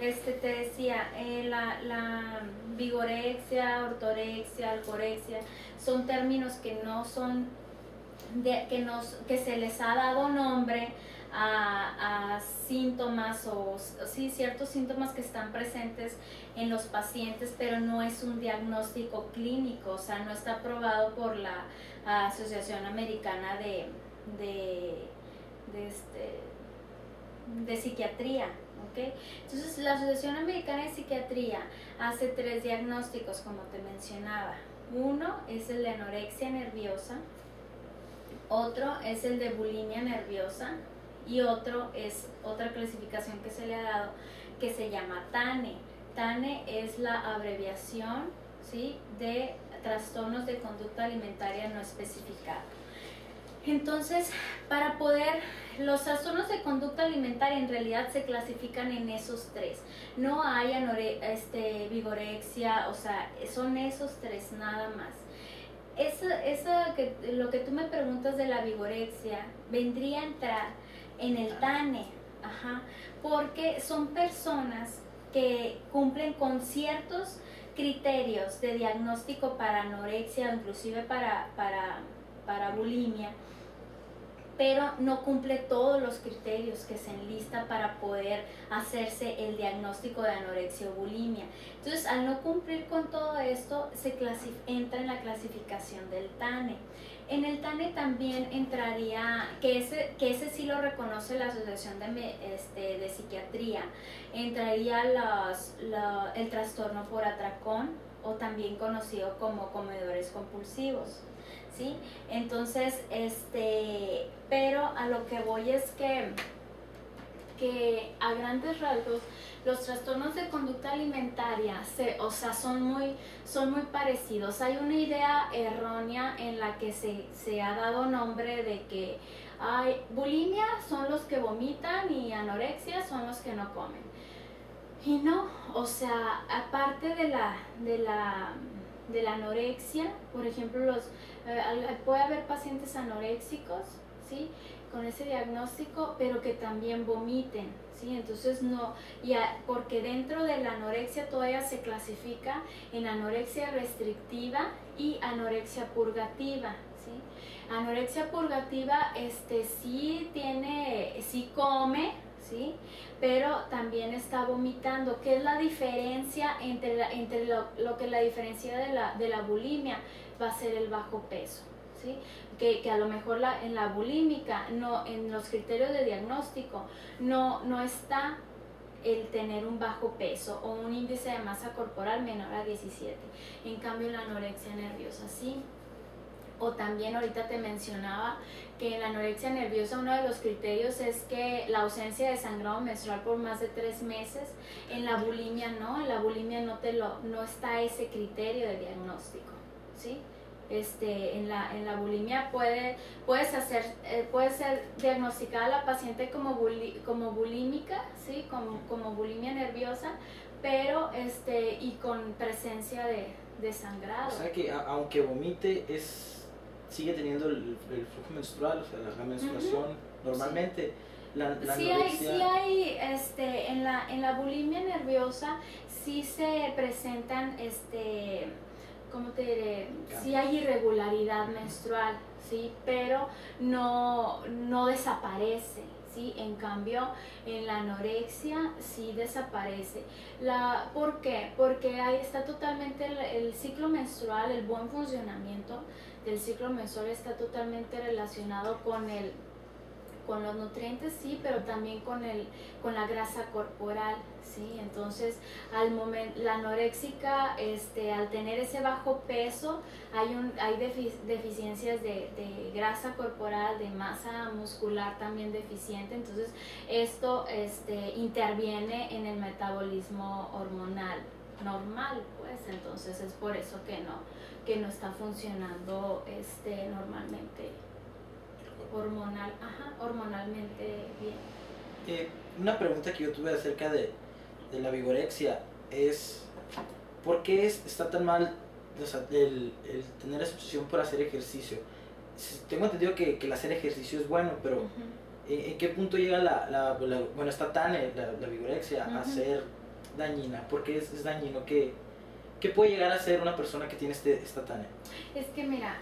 te decía, la vigorexia, ortorexia, alcorexia, son términos que no son, que se les ha dado nombre a síntomas o sí, ciertos síntomas que están presentes en los pacientes, pero no es un diagnóstico clínico, o sea, no está aprobado por la Asociación Americana de Psiquiatría. ¿Okay? Entonces, la Asociación Americana de Psiquiatría hace 3 diagnósticos, como te mencionaba. Uno es el de anorexia nerviosa, otro es el de bulimia nerviosa y otro es otra clasificación que se le ha dado que se llama TANE. TANE es la abreviación, ¿sí?, de trastornos de conducta alimentaria no especificado. Entonces, para poder, los trastornos de conducta alimentaria en realidad se clasifican en esos 3. No hay vigorexia, o sea, son esos 3 nada más. Lo que tú me preguntas de la vigorexia vendría a entrar en el TANE, porque son personas que cumplen con ciertos criterios de diagnóstico para anorexia, inclusive para bulimia, pero no cumple todos los criterios que se enlista para poder hacerse el diagnóstico de anorexia o bulimia. Entonces, al no cumplir con todo esto, entra en la clasificación del TANE. En el TANE también entraría, que ese sí lo reconoce la Asociación de Psiquiatría, entraría el trastorno por atracón, o también conocido como comedores compulsivos, ¿sí? Entonces, pero a lo que voy es que a grandes rasgos los trastornos de conducta alimentaria son muy parecidos. Hay una idea errónea en la que se ha dado nombre de que bulimia son los que vomitan y anorexia son los que no comen. Y no, o sea, aparte de la anorexia, por ejemplo, puede haber pacientes anoréxicos, ¿sí?, con ese diagnóstico, pero que también vomiten, ¿sí? Entonces porque dentro de la anorexia todavía se clasifica en anorexia restrictiva y anorexia purgativa, ¿sí? Anorexia purgativa, sí come, ¿sí?, pero también está vomitando. ¿Qué es la diferencia entre lo que la diferencia de la bulimia? Va a ser el bajo peso, ¿sí? Que a lo mejor en la bulímica, en los criterios de diagnóstico, no está el tener un bajo peso o un índice de masa corporal menor a 17. En cambio, la anorexia nerviosa sí. O también ahorita te mencionaba que en la anorexia nerviosa uno de los criterios es que la ausencia de sangrado menstrual por más de 3 meses. En la bulimia no, en la bulimia no está ese criterio de diagnóstico, ¿sí? En la bulimia puede ser diagnosticada la paciente como bulímica, ¿sí?, como bulimia nerviosa, pero y con presencia de sangrado. O sea que aunque vomite sigue teniendo el flujo menstrual, o sea, la menstruación normalmente. Sí. Hay en la bulimia nerviosa sí se presentan ¿cómo te diré? Sí hay irregularidad menstrual, ¿sí?, pero no desaparece, ¿sí? En cambio, en la anorexia sí desaparece. ¿Por qué? Porque ahí está totalmente el ciclo menstrual, el buen funcionamiento del ciclo menstrual está totalmente relacionado con los nutrientes, sí, pero también con la grasa corporal, sí. Entonces, la anoréxica, al tener ese bajo peso, hay deficiencias de grasa corporal, de masa muscular también deficiente. Entonces, esto interviene en el metabolismo hormonal normal, pues. Entonces es por eso que no está funcionando normalmente hormonalmente bien. Una pregunta que yo tuve acerca de la vigorexia es ¿por qué está tan mal, o sea, el tener esa obsesión por hacer ejercicio? Tengo entendido que el hacer ejercicio es bueno, pero ¿en qué punto llega bueno, está tan la vigorexia a ser dañina? ¿Por qué es dañino? ¿Qué puede llegar a ser una persona que tiene esta tania? Es que mira,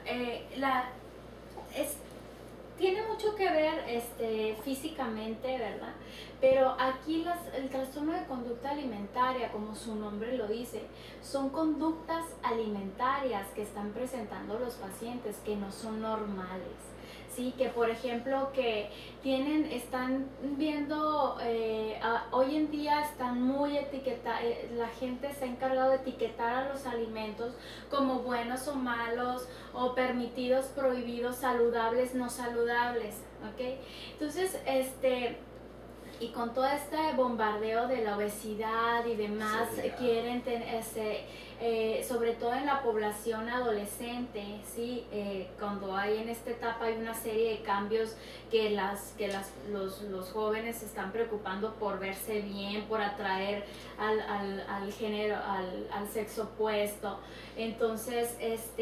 tiene mucho que ver físicamente, ¿verdad? Pero aquí el trastorno de conducta alimentaria, como su nombre lo dice, son conductas alimentarias que están presentando los pacientes que no son normales. Sí, que por ejemplo que están viendo, hoy en día están muy etiquetados, la gente se ha encargado de etiquetar a los alimentos como buenos o malos, o permitidos, prohibidos, saludables, no saludables, ¿ok? Entonces, y con todo este bombardeo de la obesidad y demás, sí, quieren sobre todo en la población adolescente, ¿sí? Cuando hay en esta etapa hay una serie de cambios que los jóvenes se están preocupando por verse bien, por atraer al género, al sexo opuesto. Entonces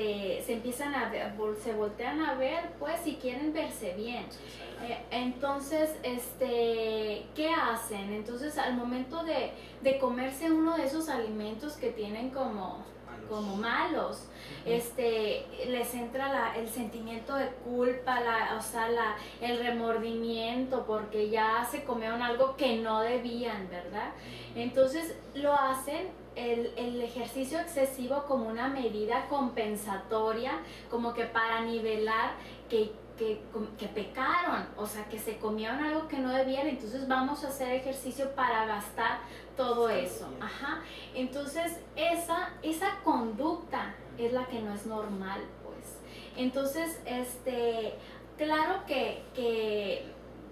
se voltean a ver, pues, si quieren verse bien. Entonces, ¿qué hacen? Entonces, al momento de comerse uno de esos alimentos que tienen como malos, les entra el sentimiento de culpa, el remordimiento, porque ya se comieron algo que no debían, ¿verdad? Entonces, lo hacen el ejercicio excesivo como una medida compensatoria, como que para nivelar que pecaron, o sea, que se comieron algo que no debían, entonces vamos a hacer ejercicio para gastar todo eso. Ajá. Entonces, esa conducta es la que no es normal, pues. Entonces, claro que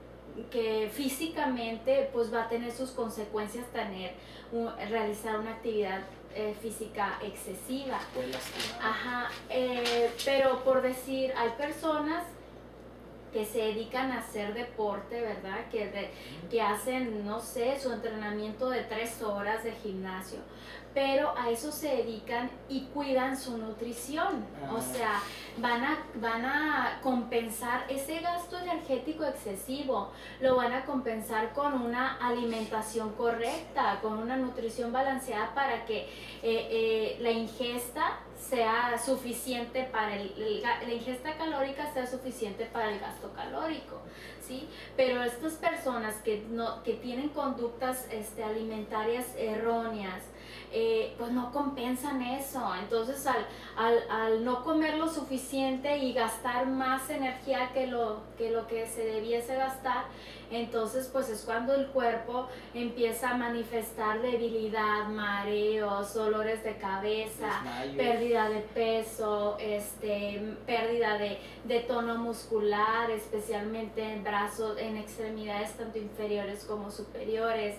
físicamente pues va a tener sus consecuencias realizar una actividad física excesiva. Ajá, pero por decir, hay personas que se dedican a hacer deporte, ¿verdad? Que hacen, no sé, su entrenamiento de 3 horas de gimnasio, pero a eso se dedican y cuidan su nutrición. O sea, van a compensar ese gasto energético excesivo, lo van a compensar con una alimentación correcta, con una nutrición balanceada para que la ingesta sea suficiente la ingesta calórica sea suficiente para el gasto calórico, ¿sí? Pero estas personas que tienen conductas alimentarias erróneas, pues no compensan eso. Entonces al no comer lo suficiente y gastar más energía que lo que se debiese gastar, entonces pues es cuando el cuerpo empieza a manifestar debilidad, mareos, dolores de cabeza, pérdida de peso, pérdida de tono muscular, especialmente en brazos, en extremidades tanto inferiores como superiores.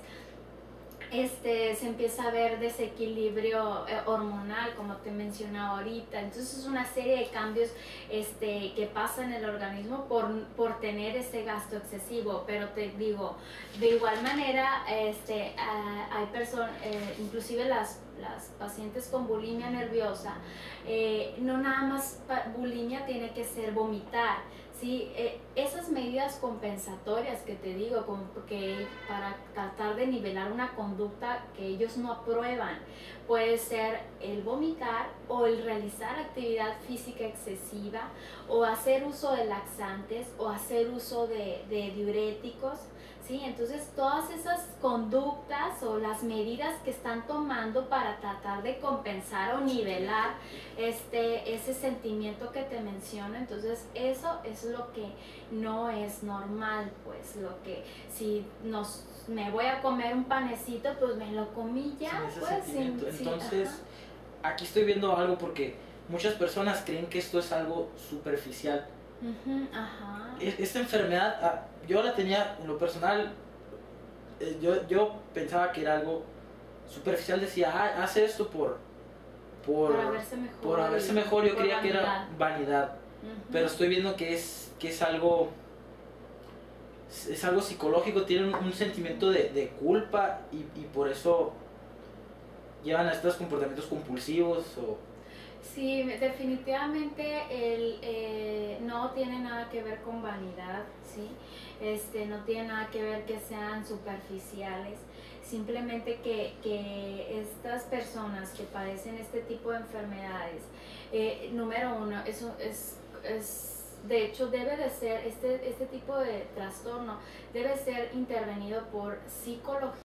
Se empieza a ver desequilibrio hormonal, como te mencionaba ahorita. Entonces es una serie de cambios que pasan en el organismo por tener ese gasto excesivo. Pero te digo, de igual manera hay personas, inclusive las pacientes con bulimia nerviosa, no nada más bulimia tiene que ser vomitar. Sí, esas medidas compensatorias que te digo, como porque para tratar de nivelar una conducta que ellos no aprueban, puede ser el vomitar o el realizar actividad física excesiva o hacer uso de laxantes o hacer uso de diuréticos. ¿Sí? Entonces todas esas conductas o las medidas que están tomando para tratar de compensar o nivelar ese sentimiento que te menciono, entonces eso es lo que no es normal, pues lo que si me voy a comer un panecito, pues me lo comí ya, pues entonces aquí estoy viendo algo porque muchas personas creen que esto es algo superficial. Ajá. Esta enfermedad, yo la tenía en lo personal, yo pensaba que era algo superficial, decía, hace esto por verse mejor, yo creía que era vanidad, pero estoy viendo que es algo psicológico, tienen un sentimiento de culpa y por eso llevan a estos comportamientos compulsivos Sí, definitivamente no tiene nada que ver con vanidad, ¿sí? No tiene nada que ver que sean superficiales, simplemente que estas personas que padecen este tipo de enfermedades, número uno, eso de hecho debe de ser, este tipo de trastorno debe ser intervenido por psicología